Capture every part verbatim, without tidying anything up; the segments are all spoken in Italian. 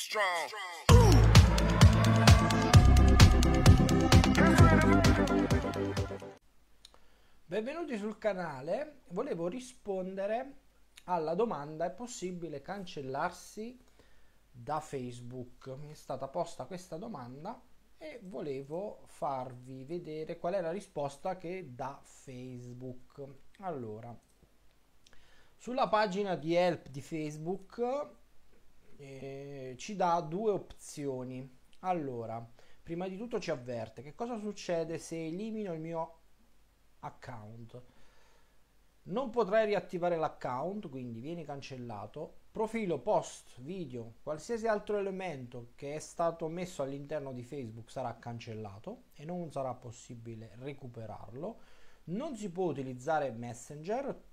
strong. Benvenuti sul canale. Volevo rispondere alla domanda: è possibile cancellarsi da Facebook? Mi è stata posta questa domanda e volevo farvi vedere qual è la risposta che dà Facebook. Allora, sulla pagina di help di Facebook eh, ci dà due opzioni. Allora, prima di tutto ci avverte che cosa succede se elimino il mio account. Non potrai riattivare l'account, quindi vieni cancellato. Profilo, post, video, qualsiasi altro elemento che è stato messo all'interno di Facebook sarà cancellato e non sarà possibile recuperarlo. Non si può utilizzare Messenger.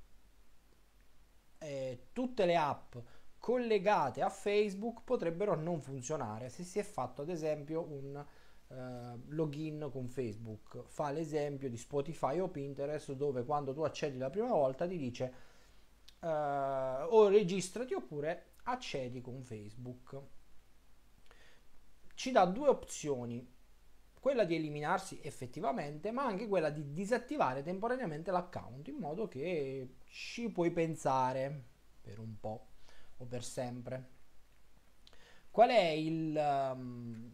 Eh, tutte le app collegate a Facebook potrebbero non funzionare se si è fatto ad esempio un Uh, login con Facebook. Fa l'esempio di Spotify o Pinterest, dove quando tu accedi la prima volta ti dice uh, o registrati oppure accedi con Facebook. Ci dà due opzioni, quella di eliminarsi effettivamente, ma anche quella di disattivare temporaneamente l'account, in modo che ci puoi pensare per un po' o per sempre. Qual è il um,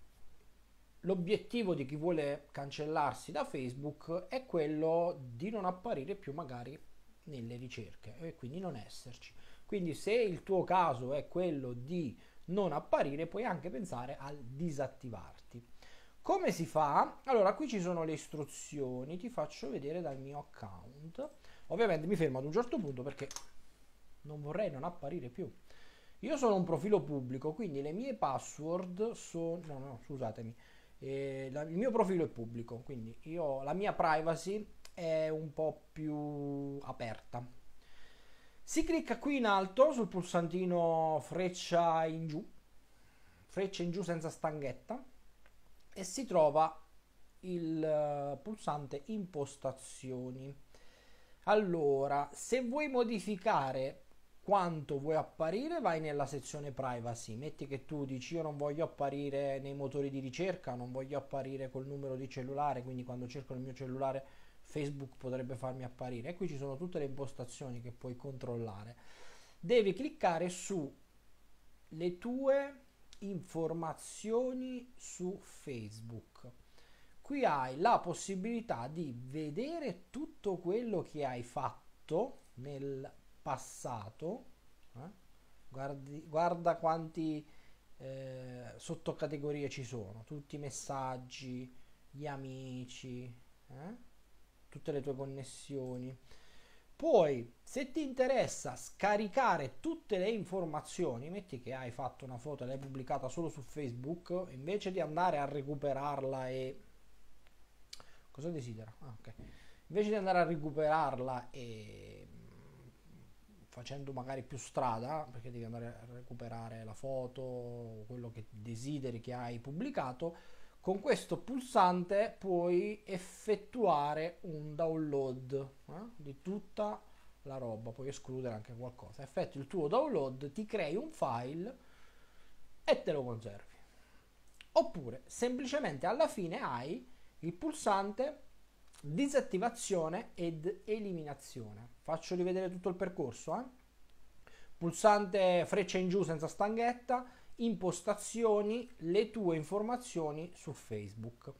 l'obiettivo di chi vuole cancellarsi da Facebook? È quello di non apparire più magari nelle ricerche e quindi non esserci. Quindi se il tuo caso è quello di non apparire, puoi anche pensare al disattivarti. Come si fa? Allora, qui ci sono le istruzioni, ti faccio vedere dal mio account. Ovviamente mi fermo ad un certo punto perché non vorrei non apparire più. Io sono un profilo pubblico, quindi le mie password sono... no, no, scusatemi. Eh, la, il mio profilo è pubblico, quindi io, la mia privacy è un po' più aperta. Si clicca qui in alto sul pulsantino freccia in giù, freccia in giù senza stanghetta, e si trova il uh, pulsante impostazioni. Allora, se vuoi modificare quanto vuoi apparire, vai nella sezione privacy. Metti che tu dici: io non voglio apparire nei motori di ricerca, non voglio apparire col numero di cellulare, quindi quando cerco il mio cellulare Facebook potrebbe farmi apparire. E qui ci sono tutte le impostazioni che puoi controllare. Devi cliccare su le tue informazioni su Facebook. Qui hai la possibilità di vedere tutto quello che hai fatto nel passato. eh? Guardi, guarda quanti eh, sottocategorie ci sono, tutti i messaggi, gli amici, eh? tutte le tue connessioni. Poi, se ti interessa scaricare tutte le informazioni, metti che hai fatto una foto e l'hai pubblicata solo su Facebook, invece di andare a recuperarla e cosa desidera? Ah, ok. Invece di andare a recuperarla e facendo magari più strada, perché devi andare a recuperare la foto, quello che desideri che hai pubblicato, con questo pulsante puoi effettuare un download eh, di tutta la roba, puoi escludere anche qualcosa. Effettui il tuo download, ti crei un file e te lo conservi. Oppure semplicemente alla fine hai il pulsante disattivazione ed eliminazione. Faccio rivedere tutto il percorso. Eh? Pulsante freccia in giù senza stanghetta, impostazioni, le tue informazioni su Facebook.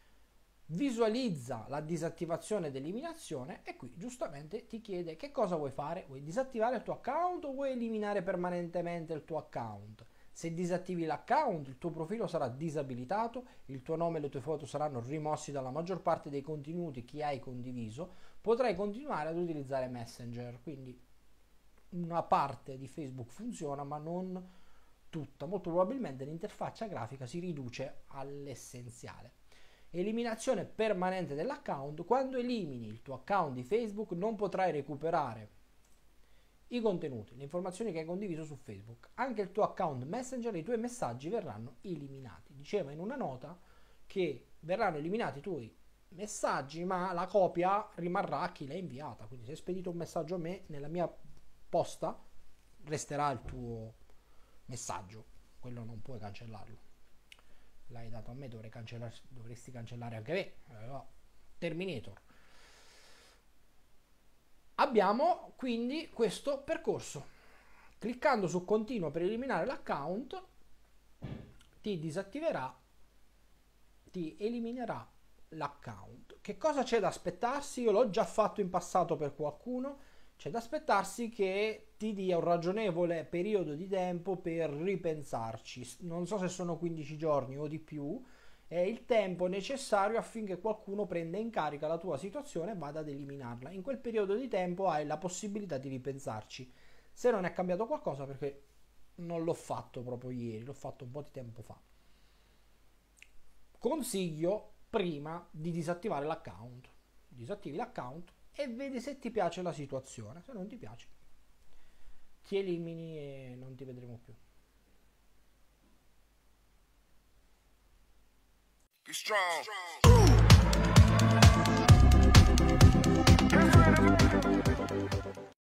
Visualizza la disattivazione ed eliminazione e qui giustamente ti chiede che cosa vuoi fare. Vuoi disattivare il tuo account o vuoi eliminare permanentemente il tuo account? Se disattivi l'account, il tuo profilo sarà disabilitato, il tuo nome e le tue foto saranno rimossi dalla maggior parte dei contenuti che hai condiviso, potrai continuare ad utilizzare Messenger, quindi una parte di Facebook funziona ma non tutta. Molto probabilmente l'interfaccia grafica si riduce all'essenziale. Eliminazione permanente dell'account: quando elimini il tuo account di Facebook non potrai recuperare i contenuti, le informazioni che hai condiviso su Facebook. Anche il tuo account Messenger e i tuoi messaggi verranno eliminati. Diceva in una nota che verranno eliminati i tuoi messaggi, ma la copia rimarrà a chi l'ha inviata. Quindi se hai spedito un messaggio a me, nella mia posta resterà il tuo messaggio. quello non puoi cancellarlo. L'hai dato a me, dovrei cancellare, dovresti cancellare anche me. Allora, Terminator. Abbiamo quindi questo percorso. Cliccando su continuo per eliminare l'account, ti disattiverà, ti eliminerà l'account. Che cosa c'è da aspettarsi? Io l'ho già fatto in passato per qualcuno. C'è da aspettarsi che ti dia un ragionevole periodo di tempo per ripensarci. Non so se sono quindici giorni o di più. È il tempo necessario affinché qualcuno prenda in carica la tua situazione e vada ad eliminarla. In quel periodo di tempo hai la possibilità di ripensarci. Se non è cambiato qualcosa, perché non l'ho fatto proprio ieri, l'ho fatto un po' di tempo fa. Consiglio prima di disattivare l'account. Disattivi l'account e vedi se ti piace la situazione. Se non ti piace, ti elimini e non ti vedremo più. Be strong. Be strong.